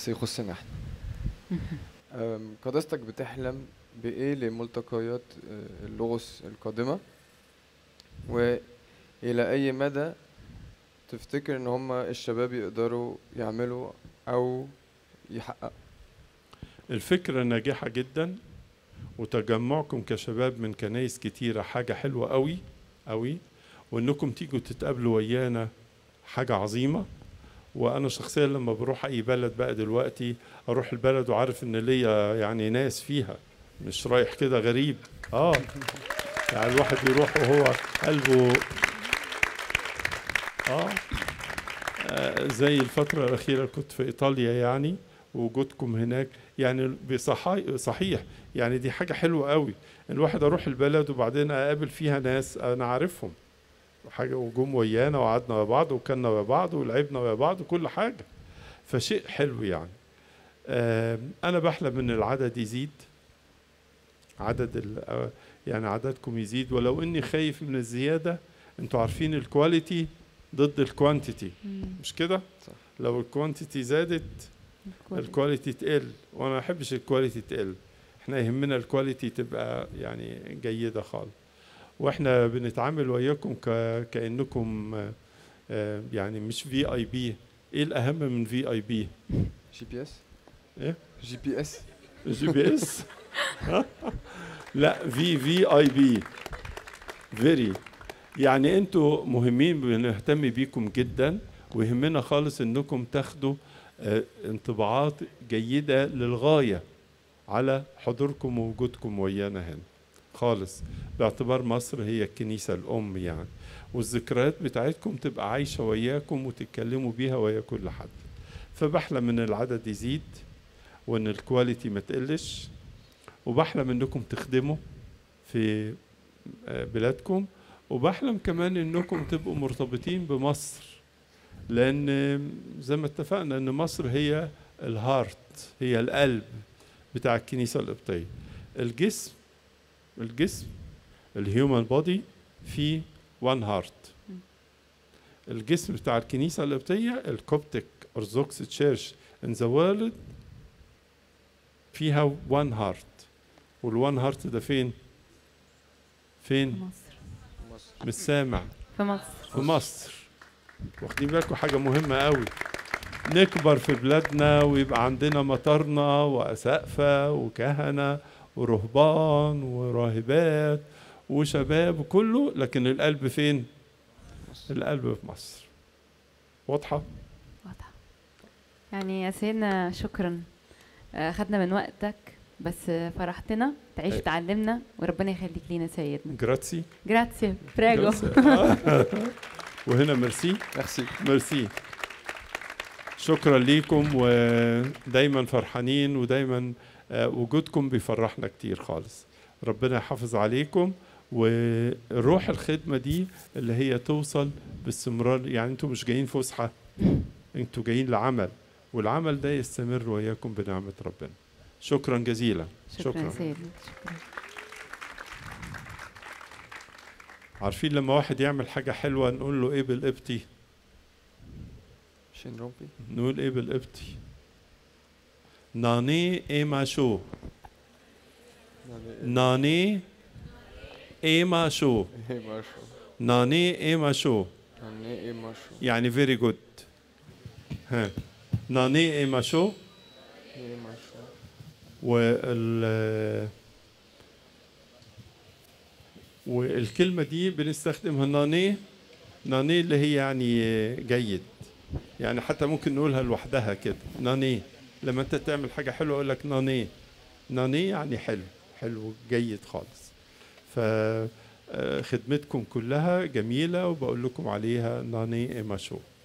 بس يخصنا احنا. قداستك بتحلم بإيه لملتقيات اللغوس القادمة، وإلى أي مدى تفتكر إن هما الشباب يقدروا يعملوا أو يحققوا؟ الفكرة ناجحة جدا، وتجمعكم كشباب من كنايس كتيرة حاجة حلوة قوي قوي، وإنكم تيجوا تتقابلوا ويانا حاجة عظيمة. وأنا شخصيا لما بروح أي بلد بقى دلوقتي أروح البلد وعارف إن ليا يعني ناس فيها، مش رايح كده غريب. يعني الواحد بيروح وهو قلبه زي الفترة الأخيرة كنت في إيطاليا يعني، ووجودكم هناك يعني صحيح يعني دي حاجة حلوة قوي. الواحد أروح البلد وبعدين أقابل فيها ناس أنا عارفهم حاجة، وجم ويانا وقعدنا مع بعض وكلنا مع بعض ولعبنا مع بعض وكل حاجة، فشيء حلو يعني. أنا بحلم إن العدد يزيد، يعني عددكم يزيد، ولو إني خايف من الزيادة. أنتوا عارفين الكواليتي ضد الكوانتيتي، مش كده؟ لو الكوانتيتي زادت الكواليتي تقل، وانا ما احبش الكواليتي تقل. احنا يهمنا الكواليتي تبقى يعني جيده خالص. واحنا بنتعامل وياكم كانكم يعني مش في اي بي. ايه الاهم من في اي بي؟ جي بي اس. ايه جي بي اس؟ جي بي اس. لا، في اي بي فيري. يعني انتوا مهمين، بنهتم بيكم جدا، ويهمنا خالص انكم تاخدوا انطباعات جيدة للغاية على حضوركم ووجودكم ويانا هنا خالص، باعتبار مصر هي الكنيسة الأم يعني، والذكريات بتاعتكم تبقى عايشة وياكم وتتكلموا بيها ويا كل حد. فبحلم ان العدد يزيد وان الكواليتي ما تقلش، وبحلم انكم تخدموا في بلادكم، وبحلم كمان انكم تبقوا مرتبطين بمصر، لان زي ما اتفقنا ان مصر هي الهارت، هي القلب بتاع الكنيسة القبطية. الجسم الهيومن بودي فيه وان هارت. الجسم بتاع الكنيسة القبطية الكوبتيك أرثوذكس تشيرش ان ذا وورلد فيها وان هارت. والوان هارت ده فين؟ في مصر. مش سامع. في مصر. واخدين بالكم حاجة مهمة قوي، نكبر في بلادنا ويبقى عندنا مطارنا وأسقفة وكهنة ورهبان وراهبات وشباب وكله، لكن القلب فين؟ القلب في مصر. واضحة؟ واضحة. يعني يا سيدنا شكرا، خدنا من وقتك بس فرحتنا، تعيش وتعلمنا، وربنا يخليك لينا سيدنا. جراتسي. جراتسي براجو. وهنا ميرسي. شكرا ليكم، ودايما فرحانين، ودايما وجودكم بيفرحنا كتير خالص. ربنا يحافظ عليكم، وروح الخدمة دي اللي هي توصل باستمرار. يعني انتوا مش جايين فسحة، انتوا جايين لعمل، والعمل ده يستمر وياكم بنعمة ربنا. شكرا جزيلا. شكرا سيدنا. عارفين لما واحد يعمل حاجة حلوة نقول له ايه بالقبطي؟ نقول ايه بالقبطي؟ ناني ايما شو. ناني ايما شو. ناني ايما شو يعني very good. ها ناني ايما شو. والكلمة دي بنستخدمها ناني اللي هي يعني جيد، يعني حتى ممكن نقولها لوحدها كده ناني. لما انت تعمل حاجة حلوة اقول لك ناني يعني حلو جيد خالص. فخدمتكم كلها جميلة، وبقول لكم عليها ناني ايما شو.